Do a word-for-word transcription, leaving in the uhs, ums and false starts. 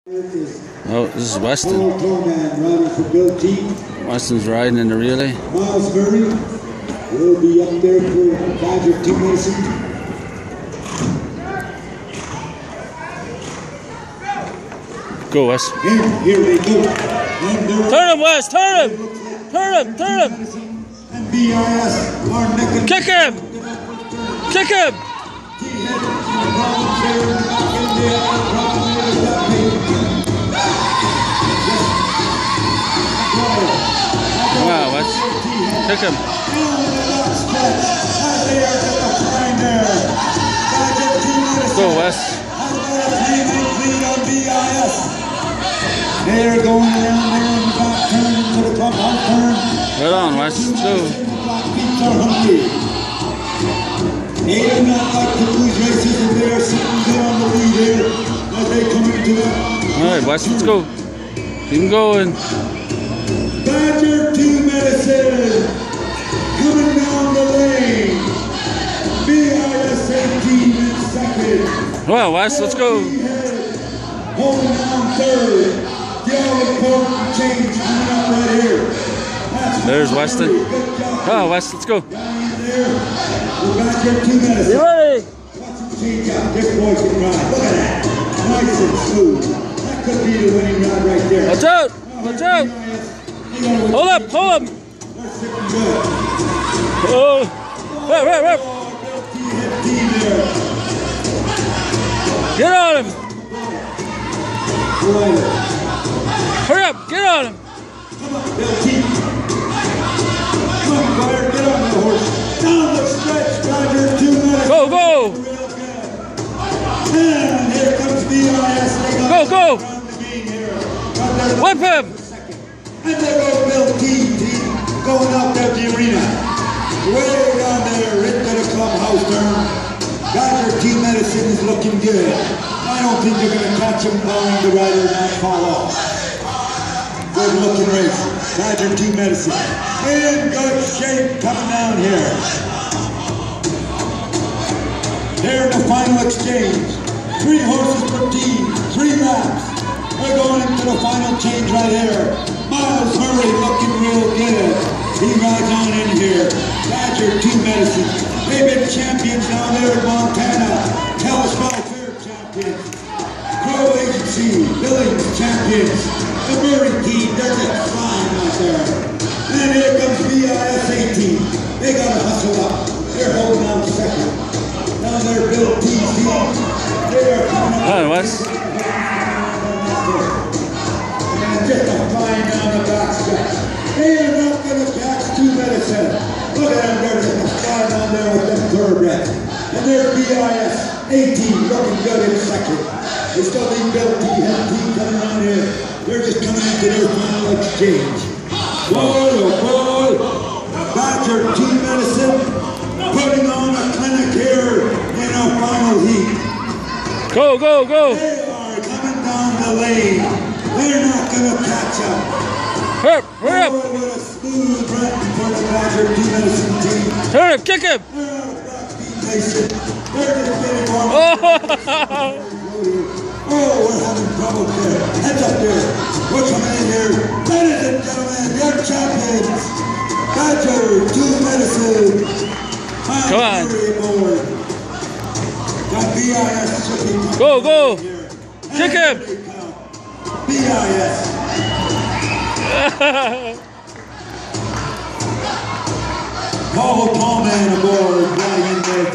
Oh, this is Weston. Weston's riding in the relay. Miles Murray will be up there for Badger two Medicine. Go, Wes. Here, here they go. Turn him, Wes. Turn him. Turn him. Turn him. And B I S are neck. Kick him. Kick him. Wow, Wes. Kick him. Go, Wes. They're going around there in the back turn into the clubhouse turn. Right on, Wes. Let's go. They do not like to lose races and they are sitting there on the lead here as they come into it. Alright, Wes, let's go. Keep him going. Badger two Medicine coming down the lane. B I S eighteen in second. Well, Wes, let's go. Holding down third. The all-important change coming up right here. That's There's Weston. Oh, Wes, let's go. down there. The Badger two Medicine. You ready? Watch him change out. This boy can ride. Look at that. Nice and smooth. That could be the winning ride right there. Watch out. Watch out. Hold up. Hold up. They're sitting good. Oh. Rip, rip, rip. Get on him. Hurry up. Get on him. Come on, Bill T. Come on, Ryder. Get on the horse. Down the stretch, Badger two Medicine. Go, go. And here comes B I S. Go, go. Whip him. And there goes Bill T. T. Going out there the arena. Way down there into the clubhouse turn. Badger two Medicine is looking good. I don't think they're going to catch him barring the rider not fall off. Good looking race. Badger two Medicine in good shape coming down here. They're in the final exchange. Three horses per team, three laps. We're going into the final change right here. Miles Murray looking real good. He rides on in here. Badger two Medicine. They've been champions down there in Montana. Telesmall Fair champions. Crow Agency, Billings champions. The Murray team, they're just flying out there. And here comes B I S eighteen. They gotta hustle up. They're holding on second. Down there, Bill T. They are coming up. Hi, Wes. And just a flying down the back stretch. They are not gonna catch two Medicine. Look at them, they're just flying down there with them thoroughbreds. And there's B I S eighteen looking good in second. They still need Bill T. Head team coming around here. They're just coming into their final exchange. Boy, oh boy, Badger two Medicine putting on a clinic here in our final heat. Go, go, go. They are coming down the lane. They're not going to catch up. Hurry, hurry up. Oh, what a smooth run for the Badger two Medicine team. Turn him, kick him. They're on a back speed nation. They're just getting warm. Oh. Oh, we're having trouble there. Heads up there. We're coming in here. Ladies and gentlemen, your champions, Badger two Medicine. Come on. Aboard. Got B I S shipping. Go, go. Kick him. B I S. Paul Tallman aboard, riding in there.